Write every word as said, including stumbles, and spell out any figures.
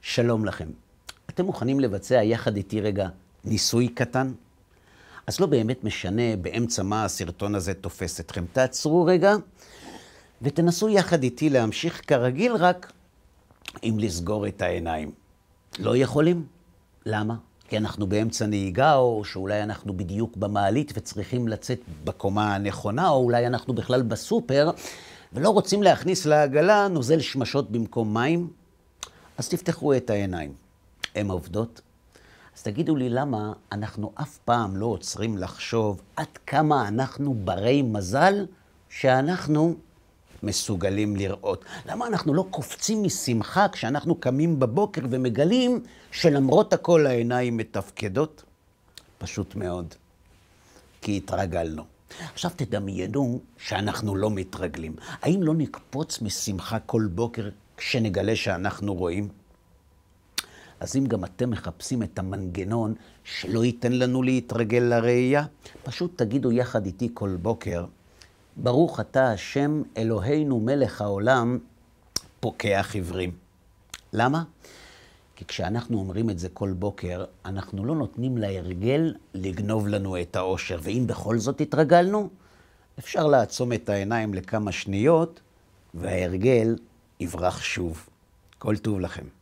שלום לכם. אתם מוכנים לבצע יחד איתי רגע ניסוי קטן? אז לא באמת משנה באמצע מה הסרטון הזה תופס אתכם. תעצרו רגע ותנסו יחד איתי להמשיך כרגיל, רק אם לסגור את העיניים. לא יכולים? למה? כי אנחנו באמצע נהיגה, או שאולי אנחנו בדיוק במעלית וצריכים לצאת בקומה הנכונה, או אולי אנחנו בכלל בסופר ולא רוצים להכניס לעגלה נוזל שמשות במקום מים. אז תפתחו את העיניים. הן עובדות? אז תגידו לי למה אנחנו אף פעם לא עוצרים לחשוב עד כמה אנחנו ברי מזל שאנחנו מסוגלים לראות. למה אנחנו לא קופצים משמחה כשאנחנו קמים בבוקר ומגלים שלמרות הכל העיניים מתפקדות? פשוט מאוד. כי התרגלנו. עכשיו תדמיינו שאנחנו לא מתרגלים. האם לא נקפוץ משמחה כל בוקר כשנגלה שאנחנו רואים? אז אם גם אתם מחפשים את המנגנון שלא ייתן לנו להתרגל לראייה, פשוט תגידו יחד איתי כל בוקר, ברוך אתה השם אלוהינו מלך העולם, פוקח עיוורים. למה? כי כשאנחנו אומרים את זה כל בוקר, אנחנו לא נותנים להרגל לגנוב לנו את האושר. ואם בכל זאת התרגלנו, אפשר לעצום את העיניים לכמה שניות, וההרגל יברח שוב. כל טוב לכם.